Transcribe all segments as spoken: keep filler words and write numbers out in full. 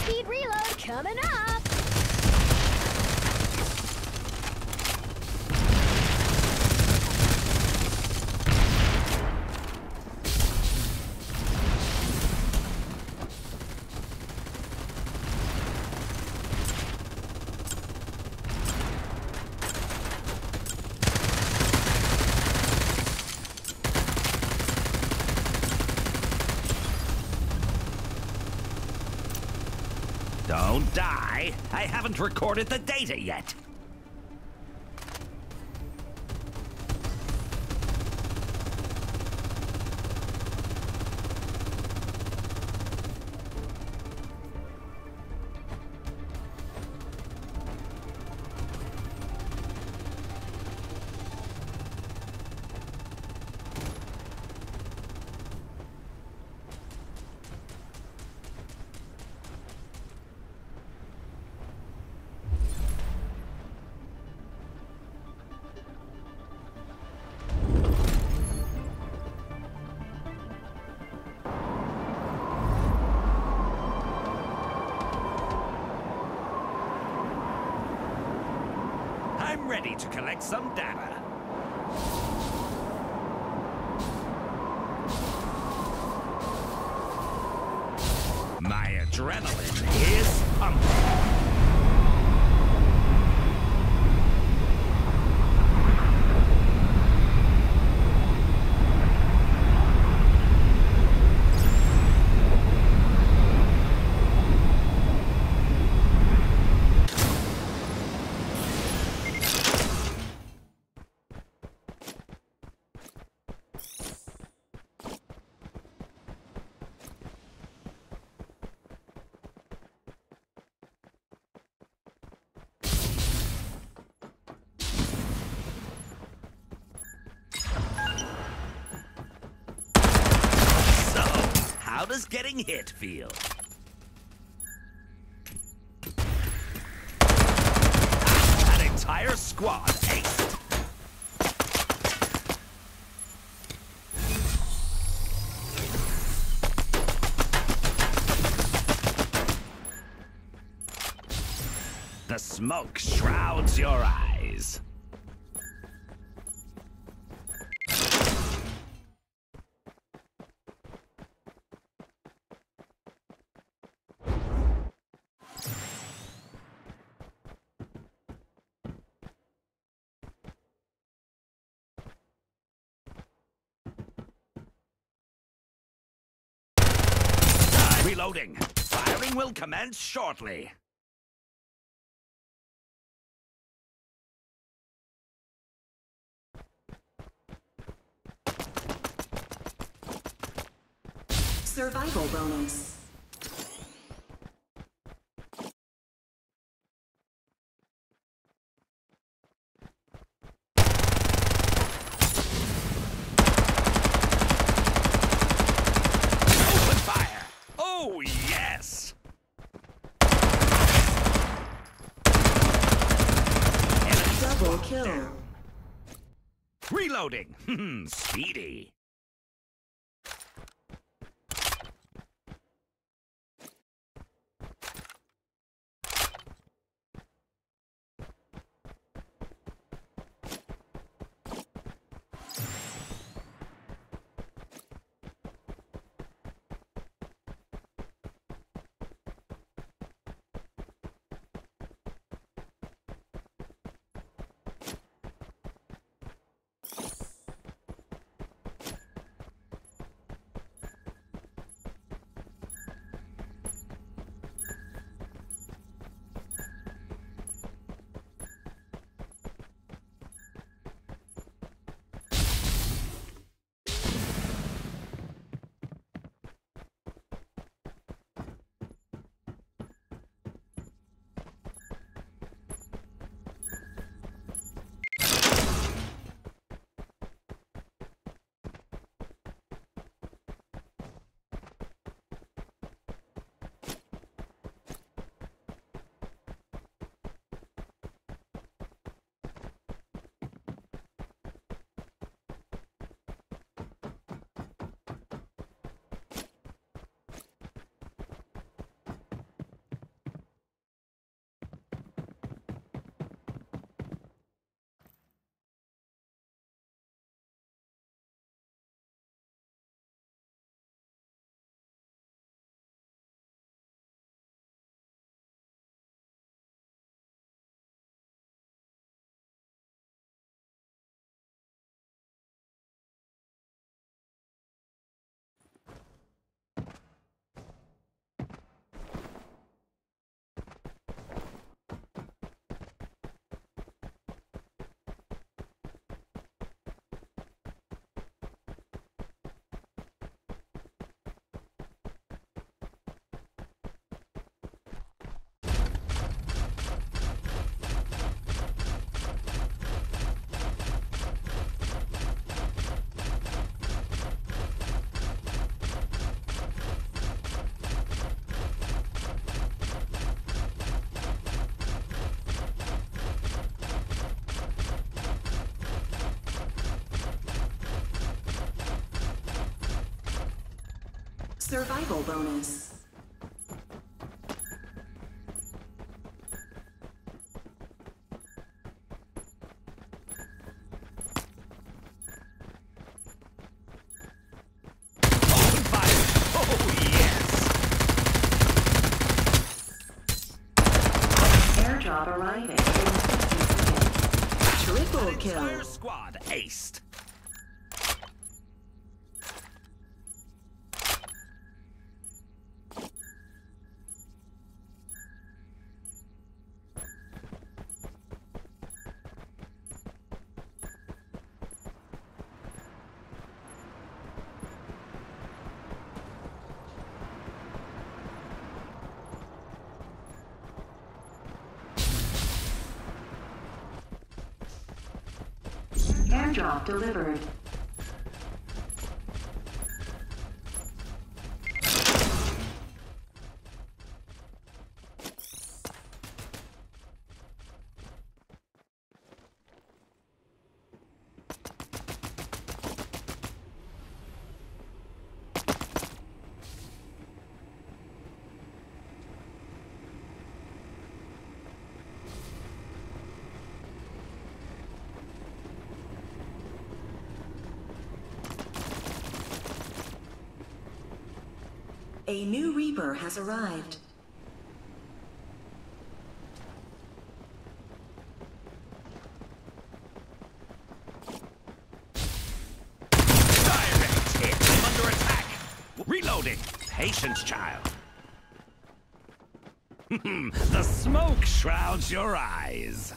High-speed reload coming up! Don't die. I haven't recorded the data yet. I'm ready to collect some data. My adrenaline is pumping. How does getting hit feel? An entire squad aced. The smoke shrouds your eyes. Reloading. Firing will commence shortly. Survival bonus. Oh, yes! Double kill. Reloading. Speedy. Survival bonus. Open fire! Oh, yes! Airdrop arriving in fifty seconds. Triple An entire kill. squad aced. Airdrop delivered. A new Reaper has arrived. Direct hit! I'm under attack! Reloading! Patience, child. The smoke shrouds your eyes.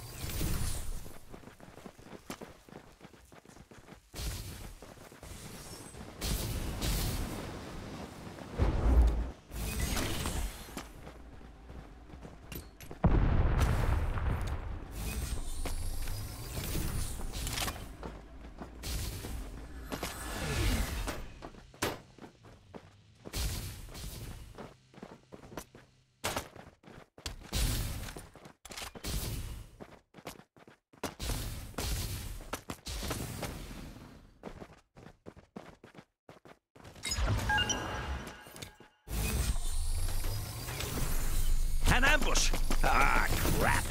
An ambush! Ah, crap!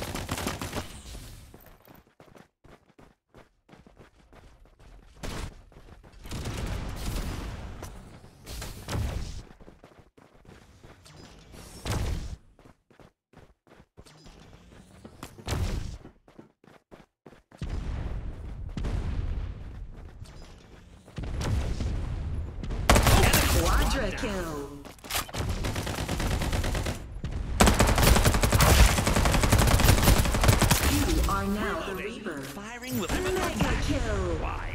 Quadra kill. You are now the Reaper. Firing with Mega kill. Why?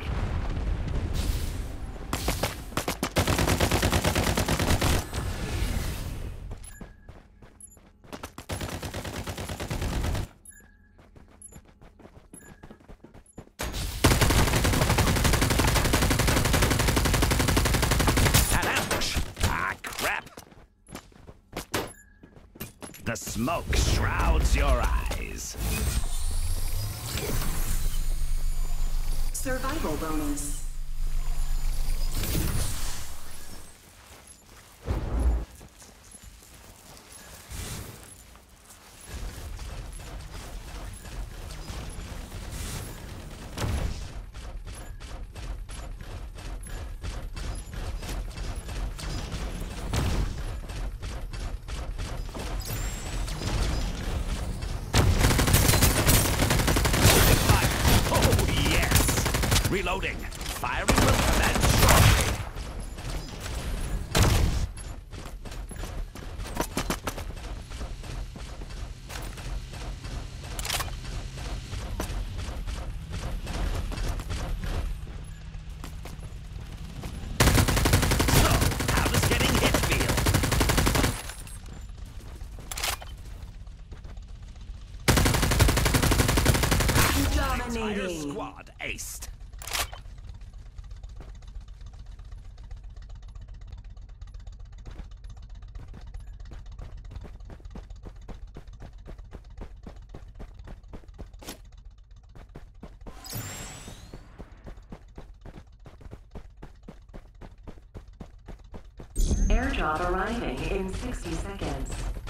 An ambush! Ah, crap! The smoke shrouds your eyes. Survival bonus. Oh, yes! Reloading. Airdrop arriving in sixty seconds.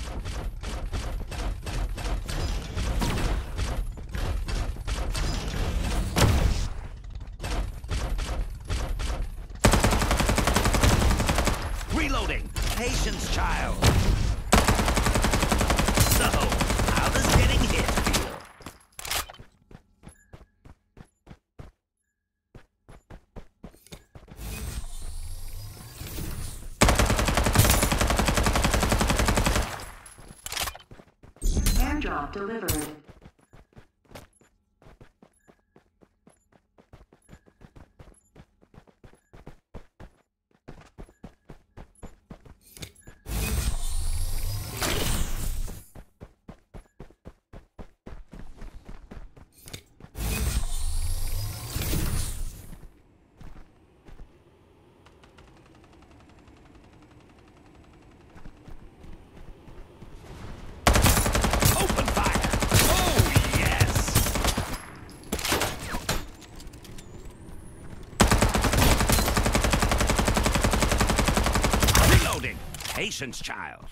Reloading! Patience, child! So, how does getting hit feel? Airdrop delivered. Open fire! Oh, yes! Reloading! Patience, child!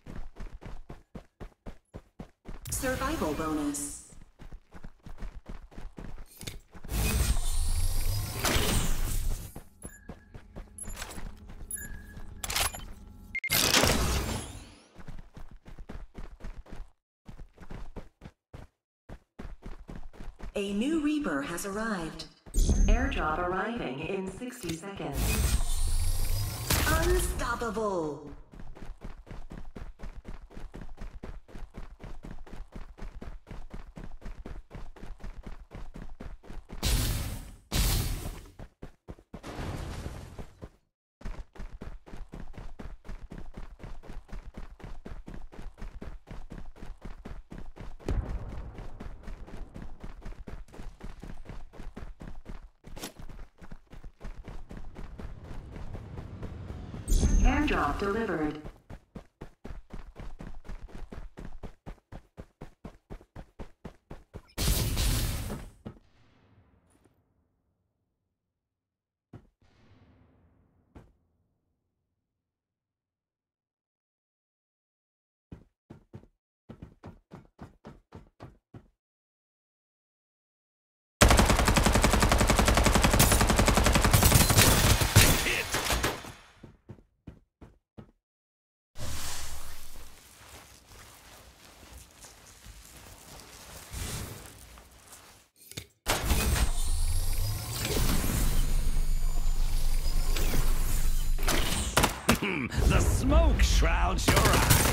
Survival bonus. A new Reaper has arrived. Airdrop arriving in sixty seconds. Unstoppable! Airdrop delivered. The smoke shrouds your eyes.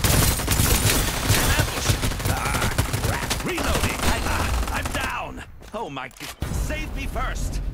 An ambush! Ah, crap! Reloading! I, ah, I'm down! Oh my... g- Save me first!